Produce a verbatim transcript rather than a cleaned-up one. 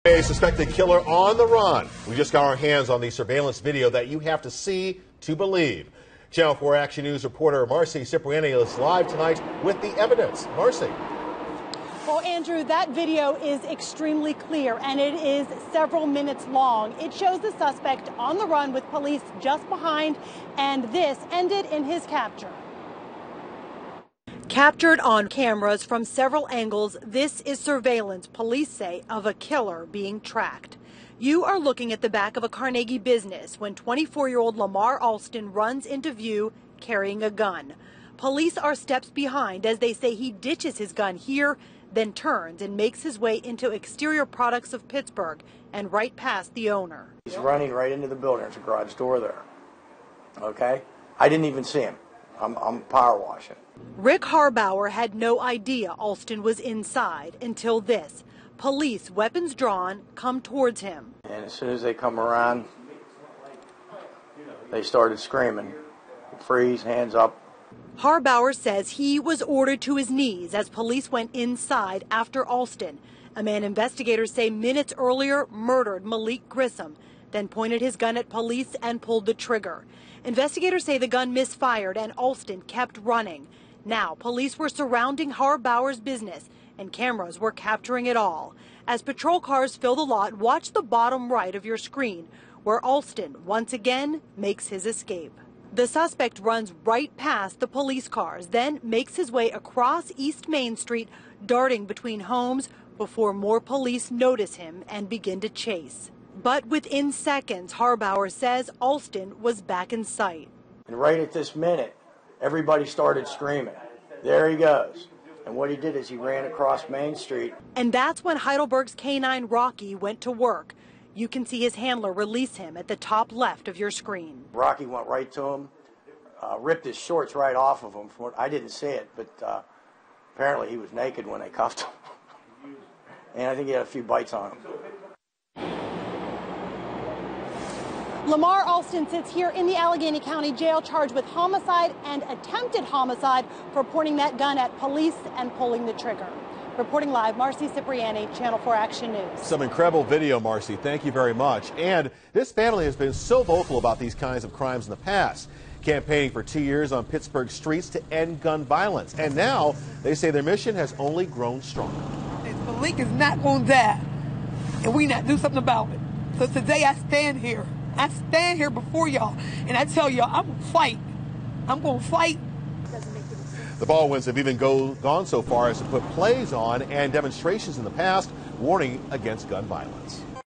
A suspected killer on the run. We just got our hands on the surveillance video that you have to see to believe. Channel four Action News reporter Marcy Cipriani is live tonight with the evidence. Marcy. Well, Andrew, that video is extremely clear, and it is several minutes long. It shows the suspect on the run with police just behind, and this ended in his capture. Captured on cameras from several angles, this is surveillance, police say, of a killer being tracked. You are looking at the back of a Carnegie business when twenty-four-year-old Lamar Alston runs into view carrying a gun. Police are steps behind as they say he ditches his gun here, then turns and makes his way into Exterior Products of Pittsburgh and right past the owner. He's running right into the building. There's a garage door there. Okay? I didn't even see him. I'm, I'm power washing. Rick Harbauer had no idea Alston was inside until this. Police, weapons drawn, come towards him. And as soon as they come around, they started screaming, freeze, hands up. Harbauer says he was ordered to his knees as police went inside after Alston, a man investigators say minutes earlier murdered Malik Grissom, then pointed his gun at police and pulled the trigger. Investigators say the gun misfired and Alston kept running. Now, police were surrounding Harbauer's business and cameras were capturing it all. As patrol cars fill the lot, watch the bottom right of your screen, where Alston once again makes his escape. The suspect runs right past the police cars, then makes his way across East Main Street, darting between homes before more police notice him and begin to chase. But within seconds, Harbauer says Alston was back in sight. And right at this minute, everybody started screaming. There he goes. And what he did is he ran across Main Street. And that's when Heidelberg's K nine Rocky went to work. You can see his handler release him at the top left of your screen. Rocky went right to him, uh, ripped his shorts right off of him. From what, I didn't see it, but uh, apparently he was naked when they cuffed him. And I think he had a few bites on him. Lamar Alston sits here in the Allegheny County Jail charged with homicide and attempted homicide for pointing that gun at police and pulling the trigger. Reporting live, Marcy Cipriani, Channel four Action News. Some incredible video, Marcy. Thank you very much. And this family has been so vocal about these kinds of crimes in the past, campaigning for two years on Pittsburgh streets to end gun violence. And now they say their mission has only grown stronger. Malik is not going to die, and we not do something about it. So today I stand here. I stand here before y'all, and I tell y'all, I'm going to fight. I'm going to fight. The Baldwins have even go, gone so far as to put plays on and demonstrations in the past warning against gun violence.